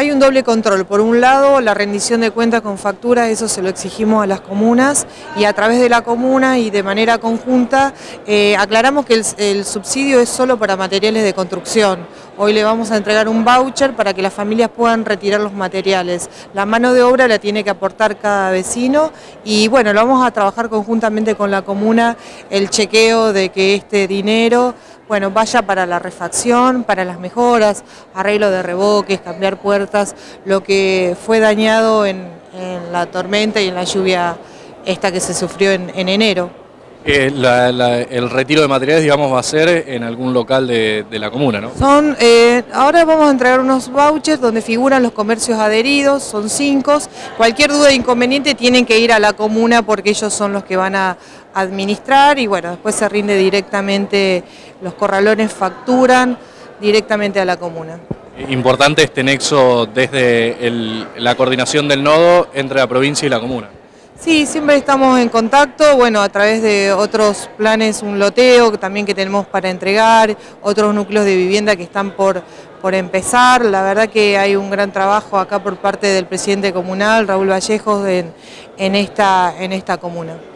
hay un doble control. Por un lado, la rendición de cuentas con facturas, eso se lo exigimos a las comunas y a través de la comuna y de manera conjunta aclaramos que el subsidio es solo para materiales de construcción. Hoy le vamos a entregar un voucher para que las familias puedan retirar los materiales. La mano de obra la tiene que aportar cada vecino y bueno, lo vamos a trabajar conjuntamente con la comuna, el chequeo de que este dinero vaya para la refacción, para las mejoras, arreglo de revoques, cambiar puertas, lo que fue dañado en la tormenta y en la lluvia esta que se sufrió en enero. El retiro de materiales, digamos, va a ser en algún local de la comuna, ¿no? Ahora vamos a entregar unos vouchers donde figuran los comercios adheridos, son 5. Cualquier duda e inconveniente tienen que ir a la comuna porque ellos son los que van a administrar y bueno, después se rinde directamente, los corralones facturan directamente a la comuna. Importante este nexo desde la coordinación del nodo entre la provincia y la comuna. Sí, siempre estamos en contacto, bueno, a través de otros planes, un loteo también que tenemos para entregar, otros núcleos de vivienda que están por empezar. La verdad que hay un gran trabajo acá por parte del presidente comunal, Raúl Vallejos, en esta comuna.